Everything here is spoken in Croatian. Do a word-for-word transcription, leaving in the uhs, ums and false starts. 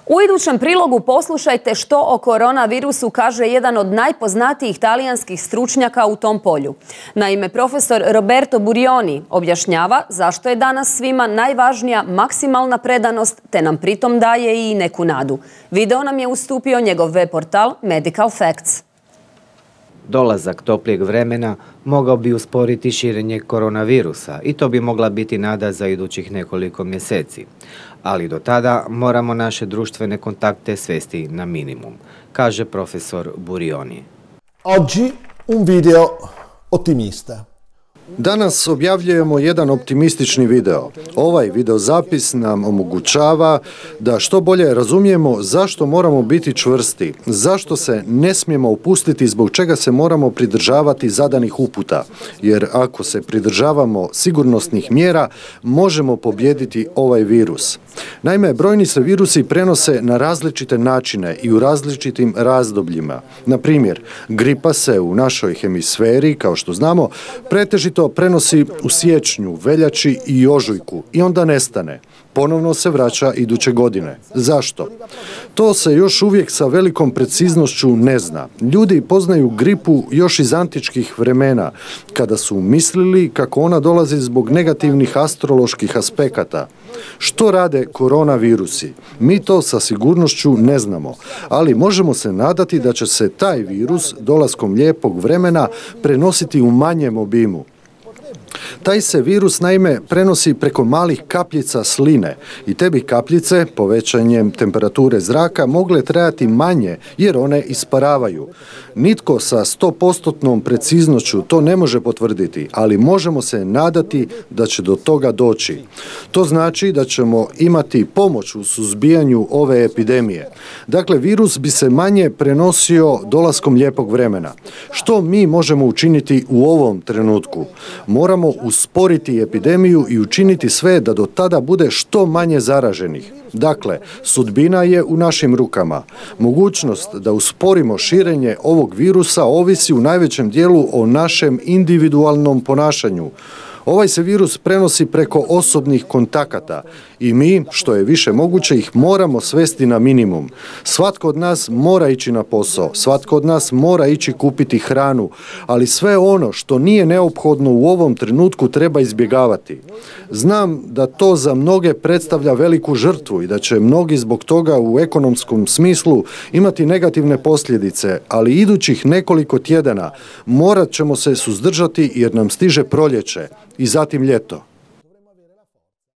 U idućem prilogu poslušajte što o koronavirusu kaže jedan od najpoznatijih talijanskih stručnjaka u tom polju. Naime, profesor Roberto Burioni objašnjava zašto je danas svima najvažnija maksimalna predanost, te nam pritom daje i neku nadu. Video nam je ustupio njegov web portal Medical Facts. Dolazak toplijeg vremena mogao bi usporiti širenje koronavirusa i to bi mogla biti nada za idućih nekoliko mjeseci. Ali do tada moramo naše društvene kontakte svesti na minimum, kaže profesor Burioni. Oggi un video ottimista. Danas objavljujemo jedan optimistični video. Ovaj videozapis nam omogućava da što bolje razumijemo zašto moramo biti čvrsti, zašto se ne smijemo upustiti, zbog čega se moramo pridržavati zadanih uputa. Jer ako se pridržavamo sigurnosnih mjera, možemo pobijediti ovaj virus. Naime, brojni se virusi prenose na različite načine i u različitim razdobljima. Na primjer, gripa se u našoj hemisferi, kao što znamo, pretežito prenosi u siječnju, veljači i ožujku i onda nestane. Ponovno se vraća iduće godine. Zašto? To se još uvijek sa velikom preciznošću ne zna. Ljudi poznaju gripu još iz antičkih vremena, kada su mislili kako ona dolazi zbog negativnih astroloških aspekata. Što rade koronavirusi? Mi to sa sigurnošću ne znamo, ali možemo se nadati da će se taj virus dolaskom lijepog vremena prenositi u manjem obimu. Taj se virus naime prenosi preko malih kapljica sline i te bi kapljice povećanjem temperature zraka mogle trajati manje jer one isparavaju. Nitko sa sto postotnom preciznošću to ne može potvrditi, ali možemo se nadati da će do toga doći. To znači da ćemo imati pomoć u suzbijanju ove epidemije. Dakle, virus bi se manje prenosio dolaskom lijepog vremena. Što mi možemo učiniti u ovom trenutku? Moramo usporiti epidemiju i učiniti sve da do tada bude što manje zaraženih. Dakle, sudbina je u našim rukama. Mogućnost da usporimo širenje ovog virusa ovisi u najvećem dijelu o našem individualnom ponašanju. Ovaj se virus prenosi preko osobnih kontakata i mi, što je više moguće, ih moramo svesti na minimum. Svatko od nas mora ići na posao, svatko od nas mora ići kupiti hranu, ali sve ono što nije neophodno u ovom trenutku treba izbjegavati. Znam da to za mnoge predstavlja veliku žrtvu i da će mnogi zbog toga u ekonomskom smislu imati negativne posljedice, ali idućih nekoliko tjedana morat ćemo se suzdržati jer nam stiže proljeće i zatim ljeto.